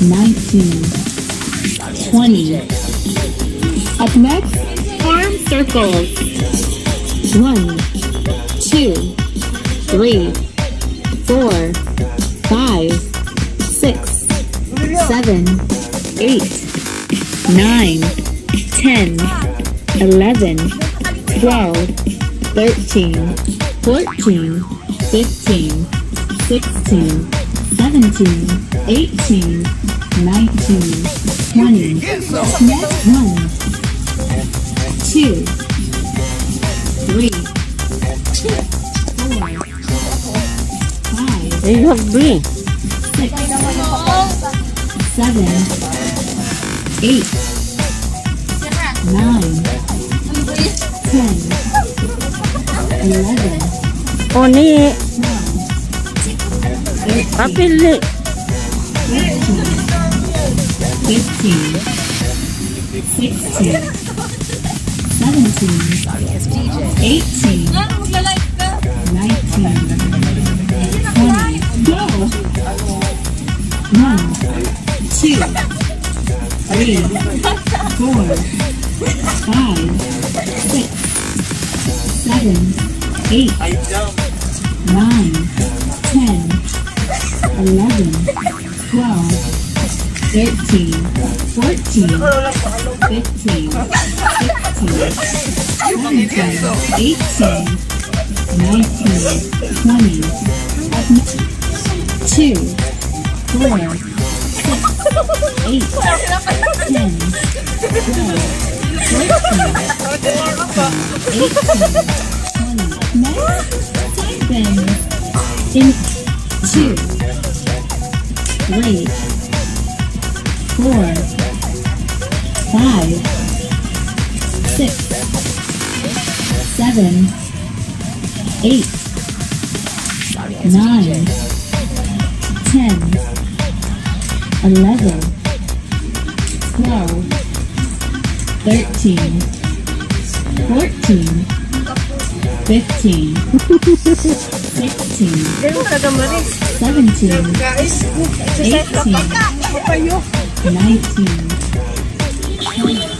19, 20. Up next, arm circles. 1, 2, 3, 4, 5, 6, 7, 8, 9, 10, 11, 12, 13, 14, 15, 16, 17, 18, 19, 20. Next, 1, 2, 3, 4, 5, You have green. 6, 7, 8, 9, 10, 11, Oni. 12, 13, Papili. 15, 16, 17, 18, 19, 20. Go! 1, 2, 3, 4, 5, 6, 7, 8, 9, 10, 11, 12, 13, 14, 15, 16, 17, 18, 19, 20, 2, 4, 6, 8, 10, 12, 13, 18, 20. Next, side bend. In 2, 3, 4, 5, 6, 7, 8, 9, 10, 11, 12, 13, 14, 15, 16, 17, 18, 19, 20.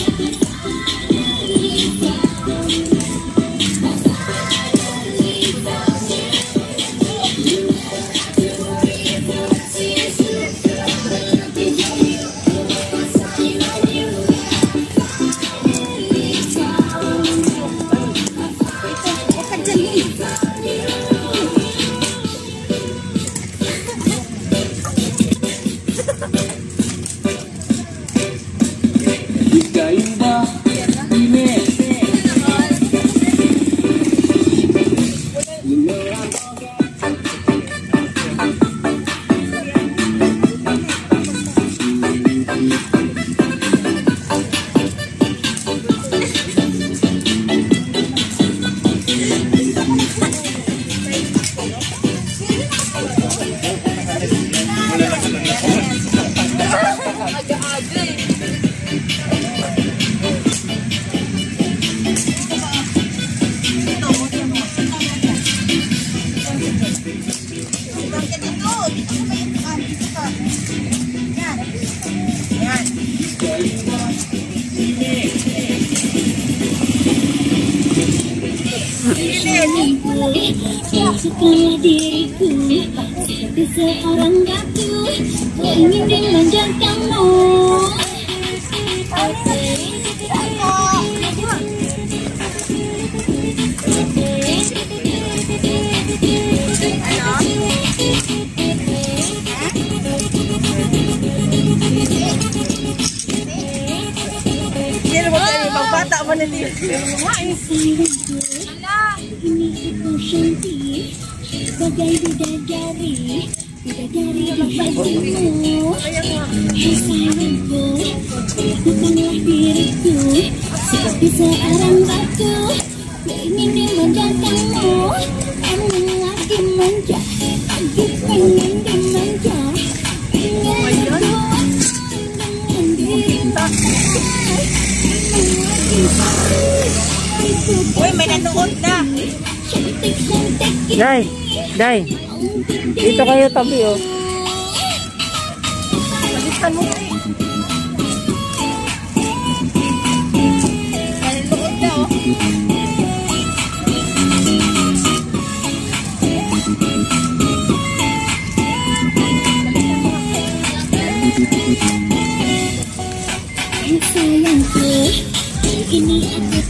Masuklah diriku seperti seorang batu, ku ingin dimanjakanmu. Bata mo na din. Ini aku cantik sebagai bidadari, bidadari bagimu. Hai sayangku, lakukanlah diriku seperti seorang batu, ku ingin dimanjakanmu. Kamu lagi manja, lagi pengen dimanja, ingin berbuat dengan diriku. Uy, may nanood na. Day, dito kayo tabi oh. Balikan mo. Nanonood na oh. Ang sayang ko, iniisip.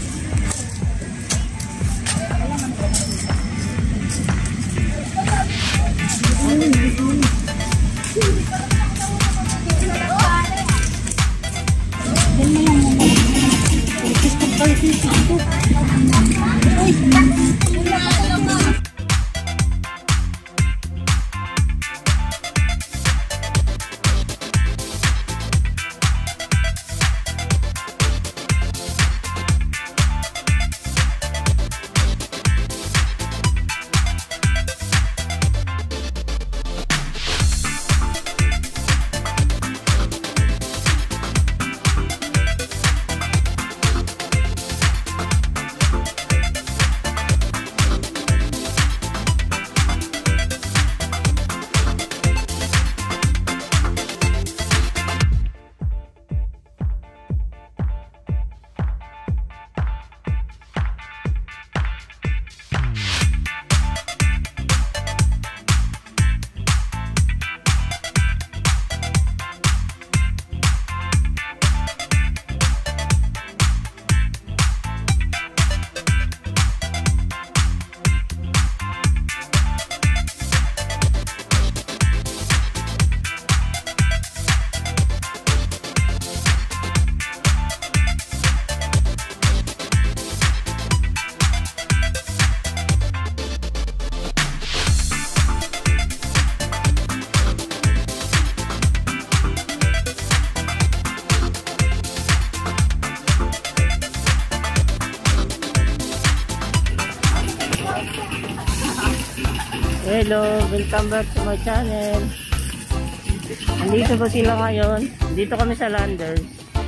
Hello, welcome back to my channel. Andito ba sila ngayon? Dito kami sa Landers.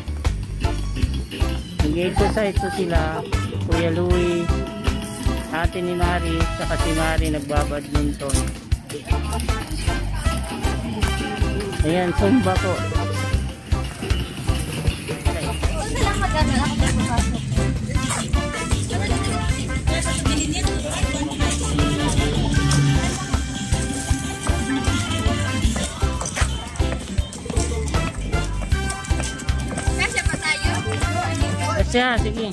Nag-exercise po sila. Kuya Louie, ate ni Mari, saka si Mari nagbabadminton. Ayan, Zumba po. Asya, sige.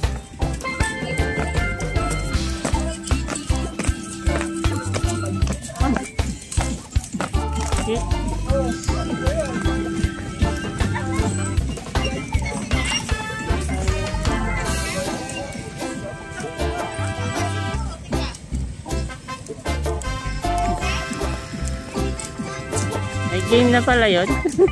May game na pala yun.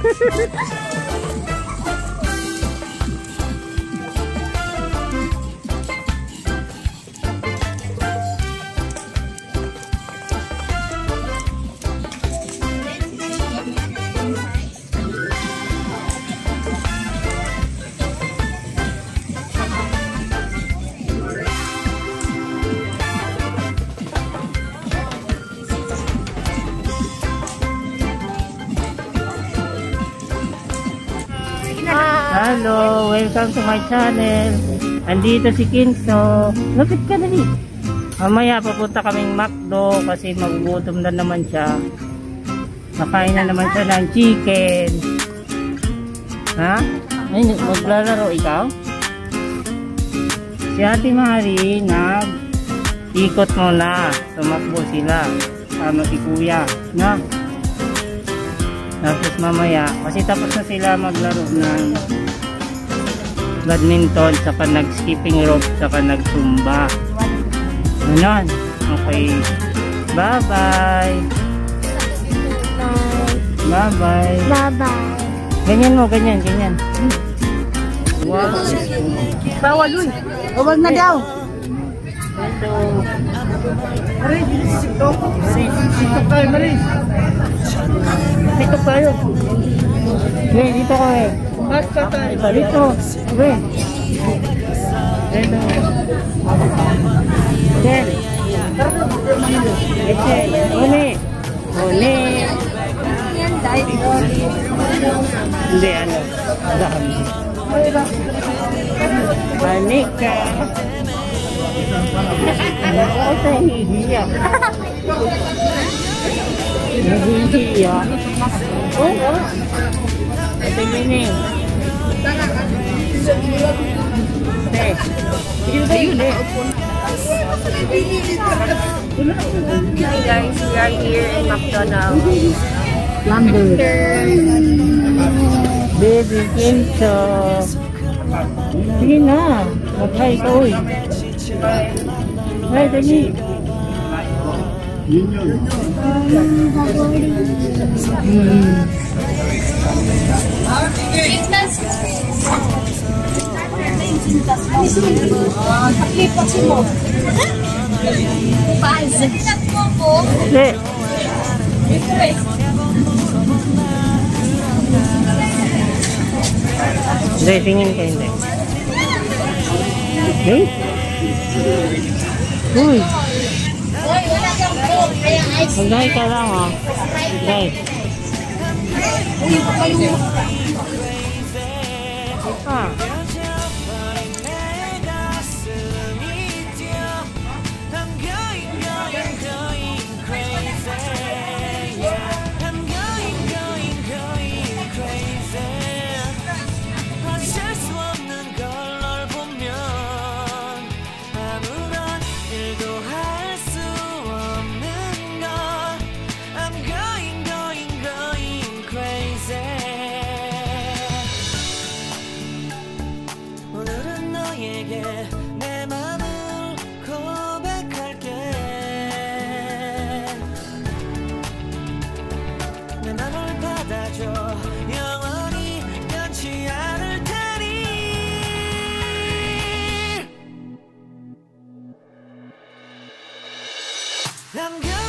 Hello, welcome to my channel. Andito si Kinso. Lapit ka na rin. Mamaya papunta kaming McDo kasi magugutom na naman siya. Nakain na naman siya ng chicken. Ha? Ay, maglalaro ikaw? Si Ate Mari nag-ikot muna. Tumakbo sila. Sama si Kuya. Na? Tapos mamaya, kasi tapos na sila maglaro ng badminton, saka nag-skipping rope, saka nag-zumba. Ganon. Okay. Bye-bye. Bye-bye. Bye-bye. Ganyan mo, ganyan, ganyan. Wow. Bawal yun. Huwag na daw. Hello. Maris, TikTok. TikTok tayo, Maris. TikTok tayo. Hey, dito ko eh. Basta tayo. Dito. Hey. Hello. Jen. Jen. Uni. Uni. Hindi, ano. Dami. Manika. Ako sa hihiyak. Nahihiyak. Oo. Ito yun eh. Ayun eh. Hi guys, we are here in McDonald's. Lambert. Baby Kinso. Sige na. Mag-hi ka, uy. Hi, dali. Hindi. Hindi, tingin ka, hindi. Okay? Uy. Mag-hi ka lang, oh. Guys. Ah. 내 맘을 고백할게 내 맘을 받아줘 영원히 변치 않을 테니 남겨